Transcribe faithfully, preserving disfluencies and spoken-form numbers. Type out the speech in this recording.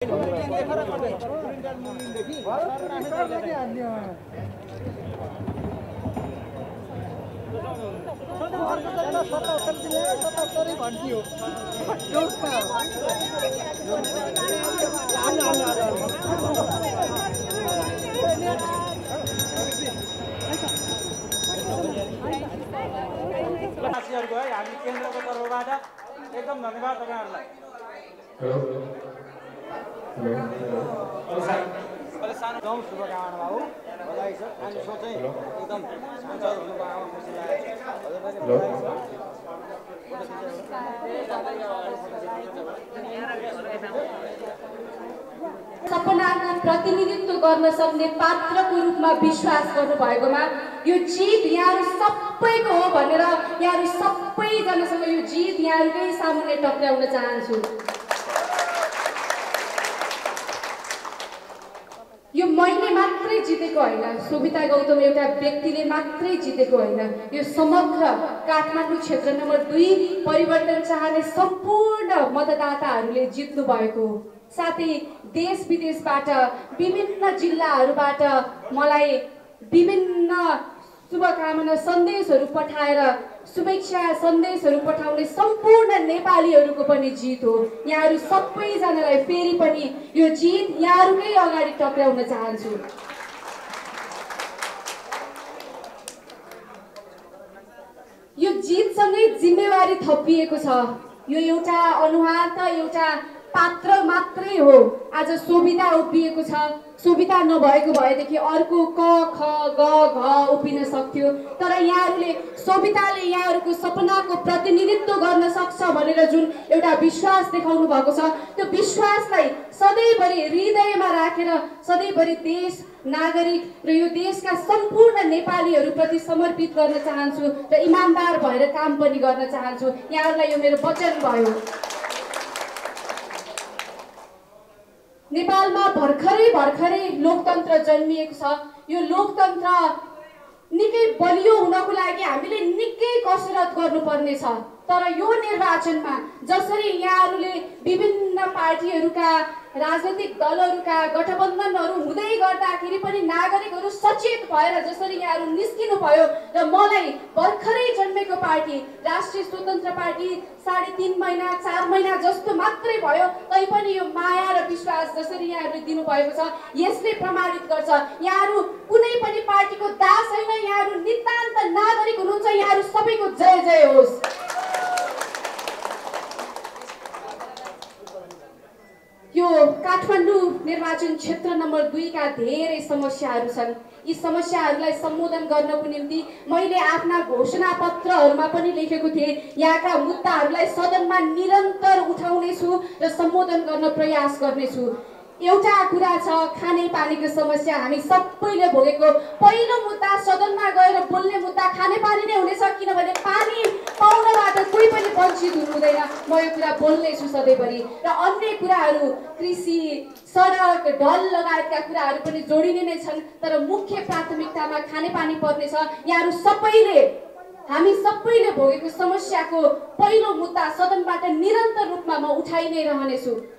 हामी केन्द्रको तर्फबाट एकदम धन्यवाद तपाईहरुलाई। हेलो अहिले सानो गाउँ शुभकामना बाबु बधाई छ। आज सोचै एकदम सञ्चार हुनुको आमा खुसी लाग्यो। हजुर पनि बधाई छ। सपनाको प्रतिनिधित्व गर्न सक्ने पात्रको रूपमा विश्वास गर्नुभएकोमा यो जित यहाँहरू सबैको हो भनेर यहाँहरू सबैजनासँग यो जित यहाँहरूकै सामुन्ने टक्राउन चाहन्छु। यो मैले मात्रै जितेको होइन, शोभिता गौतम एउटा व्यक्तिले मात्रै जितेको होइन, यो समग्र काठमाडौँ क्षेत्र नम्बर दुई परिवर्तन चाहने सम्पूर्ण मतदाताहरूले जित्नु भएको हो। साथै देश विदेशबाट विभिन्न जिल्लाहरूबाट मलाई विभिन्न शुभकामना सन्देशहरू पठाएर शुभेच्छा सन्देशहरू पठाउने सम्पूर्ण नेपालीहरूको पनि जित हो। यहाँहरू सबैजनालाई फेरि पनि यो जित यहाँहरूकै अगाडि टक्राउन चाहन्छु। यो जितसँगै जिम्मेवारी थपिएको छ। यो एउटा अनुहार त एउटा पात्र मात्रै हो। आज शोभिता उभिएको छ, शोभिता नभएको भएदेखि अर्को क ख ग घ उभिन सक्थ्यो, तर यहाँहरूले शोभिताले यहाँहरूको सपनाको प्रतिनिधित्व गर्न सक्छ भनेर जुन एउटा विश्वास देखाउनु भएको छ, त्यो विश्वासलाई सधैँभरि हृदयमा राखेर सधैँभरि देश नागरिक र यो देशका सम्पूर्ण नेपालीहरूप्रति समर्पित गर्न चाहन्छु र इमानदार भएर काम पनि गर्न चाहन्छु। यहाँहरूलाई यो मेरो वचन भयो। नेपालमा भर्खरै भर्खरै लोकतन्त्र जन्मिएको छ। यो लोकतन्त्र निकै बलियो हुनको लागि हामीले निकै कसरत गर्नुपर्ने छ। तर यो निर्वाचनमा जसरी यहाँहरूले विभिन्न पार्टीहरूका राजनीतिक दलहरूका गठबन्धनहरू हुँदै गर्दाखेरि पनि नागरिकहरू सचेत भएर जसरी यहाँहरू निस्किनु भयो र मलाई भर्खरै जन्मेको पार्टी राष्ट्रिय स्वतन्त्र पार्टी साढे तीन महिना चार महिना जस्तो मात्रै भयो तैपनि यो माया र विश्वास जसरी यहाँहरूले दिनुभएको छ यसले प्रमाणित गर्छ यहाँहरू कुनै पनि पार्टीको दास होइन, यहाँहरू नितान्त नागरिक हुनुहुन्छ। यहाँहरू सबैको जय जय होस्। यो काठमाडौँ निर्वाचन क्षेत्र नम्बर दुई का धेरै समस्याहरू छन्। यी समस्याहरूलाई सम्बोधन गर्नको निम्ति मैले आफ्ना घोषणा पत्रहरूमा पनि लेखेको थिएँ, यहाँका मुद्दाहरूलाई सदनमा निरन्तर उठाउनेछु र सम्बोधन गर्न प्रयास गर्नेछु। एउटा कुरा छ, खाने पानीको समस्या हामी सबैले भोगेको। पहिलो मुद्दा सदनमा गएर बोल्ने मुद्दा खाने पानी नै हुनेछ, किनभने पानी पाउनबाट कोही पनि वञ्चित हुनु हुँदैन। म यो कुरा बोल्नेछु सधैँभरि र अन्य कुराहरू कृषि सडक ढल लगायतका कुराहरू पनि जोडिने नै छन्, तर मुख्य प्राथमिकतामा खानेपानी पर्नेछ। यहाँहरू सबैले हामी सबैले भोगेको समस्याको पहिलो मुद्दा सदनबाट निरन्तर रूपमा म उठाइ नै रहनेछु।